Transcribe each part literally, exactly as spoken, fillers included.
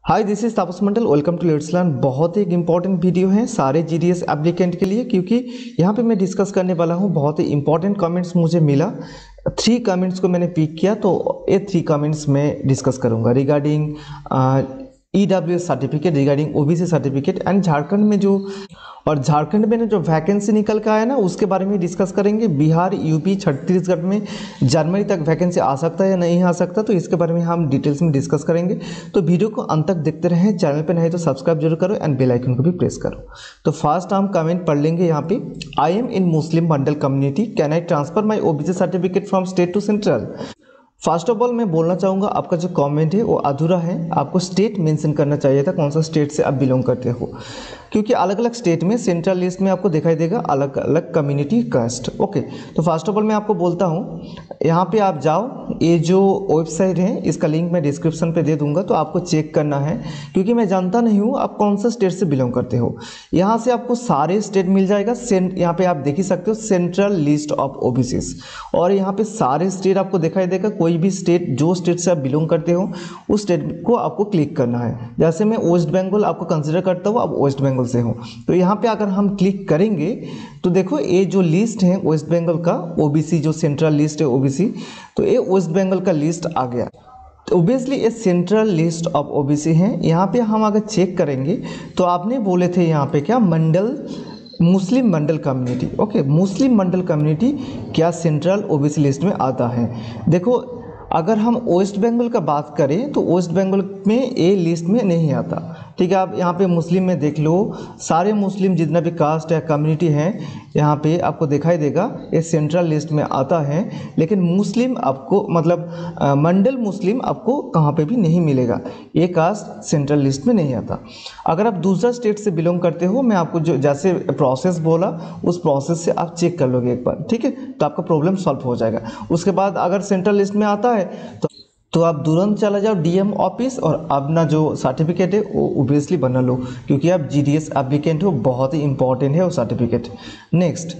Hi this is Tapas Mandal, welcome to let's learn. बहुत ही एक इंपॉर्टेंट वीडियो है सारे जीडीएस एप्लीकेंट के लिए, क्योंकि यहाँ पे मैं डिस्कस करने वाला हूँ बहुत ही इंपॉर्टेंट कमेंट्स मुझे मिला। थ्री कमेंट्स को मैंने पिक किया, तो ये थ्री कमेंट्स में डिस्कस करूँगा regarding E W S certificate, regarding OBC certificate and Jharkhand में जो और झारखंड में जो वैकेंसी निकल के आया ना उसके बारे में डिस्कस करेंगे। बिहार, यूपी, छत्तीसगढ़ में जनवरी तक वैकेंसी आ सकता है या नहीं आ सकता, तो इसके बारे में हम डिटेल्स में डिस्कस करेंगे। तो वीडियो को अंत तक देखते रहें। चैनल पे नहीं तो सब्सक्राइब जरूर करो एंड बेल आइकन को भी प्रेस करो। तो फर्स्ट हम कमेंट पढ़ लेंगे यहाँ पे। I am in Muslim Mandal community, can I transfer my OBC certificate from state to central. First of all मैं बोलना चाहूँगा आपका जो कमेंट है वो अधूरा है। आपको स्टेट मेंशन करना चाहिए था, कौन सा स्टेट से आप बिलोंग करते हो, क्योंकि अलग अलग स्टेट में सेंट्रल लिस्ट में आपको दिखाई देगा अलग अलग कम्युनिटी कास्ट। ओके, तो फर्स्ट ऑफ ऑल मैं आपको बोलता हूँ, यहाँ पे आप जाओ, ये जो वेबसाइट है इसका लिंक मैं डिस्क्रिप्शन पे दे दूंगा, तो आपको चेक करना है, क्योंकि मैं जानता नहीं हूँ आप कौन सा स्टेट से बिलोंग करते हो। यहाँ से आपको सारे स्टेट मिल जाएगा। यहाँ पे आप देख ही सकते हो सेंट्रल लिस्ट ऑफ ओबीसीज, और यहाँ पे सारे स्टेट आपको दिखाई देगा। कोई भी स्टेट, जो स्टेट से आप बिलोंग करते हो उस स्टेट को आपको क्लिक करना है। जैसे मैं वेस्ट बंगाल आपको कंसिडर करता हूँ, आप वेस्ट बंगाल से हो, तो यहाँ पे अगर हम क्लिक करेंगे तो देखो ये जो लिस्ट है वेस्ट बंगाल का ओबीसी, जो सेंट्रल लिस्ट है ओबीसी, तो ये वेस्ट बंगाल का लिस्ट आ गया। तो ओबियसली ये सेंट्रल लिस्ट ऑफ ओबीसी है। यहाँ पे हम अगर चेक करेंगे तो आपने बोले थे यहाँ पे क्या, Mandal Muslim Mandal community. Okay, Muslim Mandal community क्या सेंट्रल ओबीसी लिस्ट में आता है। देखो, अगर हम वेस्ट बंगाल का बात करें तो वेस्ट बंगाल में ए लिस्ट में नहीं आता। ठीक है, आप यहाँ पे मुस्लिम में देख लो, सारे मुस्लिम जितना भी कास्ट या कम्युनिटी हैं यहाँ पे आपको दिखाई देगा, ये सेंट्रल लिस्ट में आता है। लेकिन मुस्लिम आपको मतलब आ, मंडल मुस्लिम आपको कहाँ पे भी नहीं मिलेगा, ये कास्ट सेंट्रल लिस्ट में नहीं आता। अगर आप दूसरा स्टेट से बिलोंग करते हो, मैं आपको जो जैसे प्रोसेस बोला उस प्रोसेस से आप चेक कर लोगे एक बार, ठीक है, तो आपका प्रॉब्लम सॉल्व हो जाएगा। उसके बाद अगर सेंट्रल लिस्ट में आता है तो तो आप तुरंत चला जाओ डीएम ऑफिस और अपना जो सर्टिफिकेट है वो ओबियसली बना लो, क्योंकि आप जीडीएस एप्लीकेंट हो, बहुत ही इंपॉर्टेंट है वो सर्टिफिकेट। नेक्स्ट,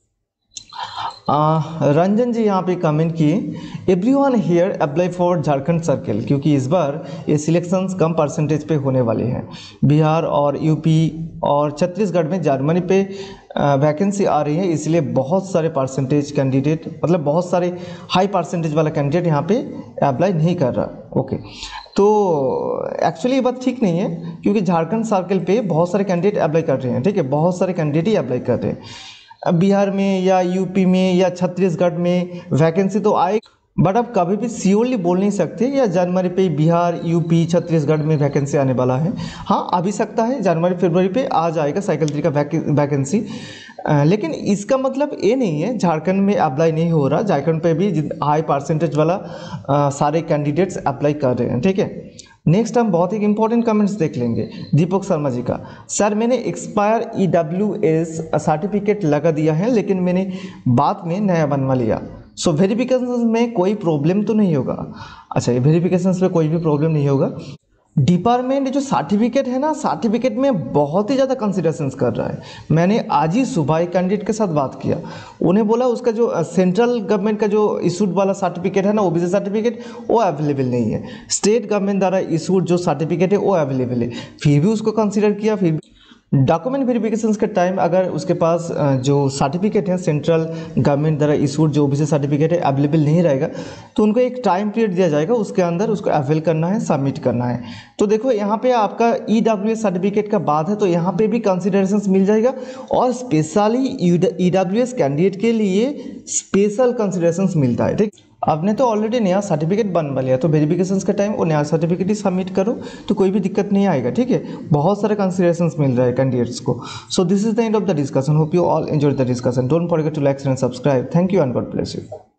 रंजन जी यहाँ पे कमेंट किए, everyone here apply for Jharkhand circle, क्योंकि इस बार ये सिलेक्शंस कम परसेंटेज पे होने वाले हैं। बिहार और यूपी और छत्तीसगढ़ में जर्मनी पे वैकेंसी आ रही है, इसलिए बहुत सारे परसेंटेज कैंडिडेट, मतलब बहुत सारे हाई परसेंटेज वाला कैंडिडेट यहाँ पे अप्लाई नहीं कर रहा। ओके, तो एक्चुअली ये बात ठीक नहीं है, क्योंकि झारखंड सर्कल पे बहुत सारे कैंडिडेट अप्लाई कर रहे हैं। ठीक है, बहुत सारे कैंडिडेट ही अप्लाई कर रहे हैं। बिहार में या यूपी में या छत्तीसगढ़ में वैकेंसी तो आए, बट आप कभी भी श्योरली बोल नहीं सकते या जनवरी पे बिहार, यूपी, छत्तीसगढ़ में वैकेंसी आने वाला है। हाँ, आ भी सकता है, जनवरी फरवरी पे आ जाएगा साइकिल थ्री का वैकेंसी, लेकिन इसका मतलब ये नहीं है झारखंड में अप्लाई नहीं हो रहा। झारखंड पे भी हाई परसेंटेज वाला आ, सारे कैंडिडेट्स अप्लाई कर रहे हैं। ठीक है, नेक्स्ट हम बहुत ही इंपॉर्टेंट कमेंट्स देख लेंगे। दीपक शर्मा जी का, सर मैंने expire E W S certificate लगा दिया है, लेकिन मैंने बाद में नया बनवा लिया, सो वेरिफिकेशन में कोई प्रॉब्लम तो नहीं होगा। अच्छा, ये वेरिफिकेशन में कोई भी प्रॉब्लम नहीं होगा। डिपार्टमेंट जो सर्टिफिकेट है ना, सर्टिफिकेट में बहुत ही ज़्यादा कंसिडरेशंस कर रहा है। मैंने आज ही सुबह एक कैंडिडेट के साथ बात किया, उन्हें बोला उसका जो सेंट्रल गवर्नमेंट का जो इशूड वाला सर्टिफिकेट है ना, ओबीसी सर्टिफिकेट, वो अवेलेबल नहीं है। स्टेट गवर्नमेंट द्वारा इशूड जो सर्टिफिकेट है वो अवेलेबल है, फिर भी उसको कंसिडर किया। फिर डॉक्यूमेंट वेरिफिकेशन के टाइम अगर उसके पास जो सर्टिफिकेट है सेंट्रल गवर्नमेंट द्वारा इशूड जो ओबीसी सर्टिफिकेट है अवेलेबल नहीं रहेगा, तो उनको एक टाइम पीरियड दिया जाएगा, उसके अंदर उसको अवेल करना है, सबमिट करना है। तो देखो यहाँ पे आपका ई डब्ल्यू एस सर्टिफिकेट का बात है, तो यहाँ पे भी कंसिडरेशंस मिल जाएगा, और specially E W S candidate के लिए स्पेशल कंसिडरेशंस मिलता है। ठीक, आपने तो ऑलरेडी नया सर्टिफिकेट बनवा लिया, तो वेरिफिकेशन के टाइम वो नया सर्टिफिकेट ही सबमिट करो, तो कोई भी दिक्कत नहीं आएगा। ठीक है, बहुत सारे कंसिडरेशंस मिल रहा है कैंडिडेट्स को। So this is the end of the discussion, hope you all enjoy the discussion. Don't forget to like and subscribe. Thank you and God bless you.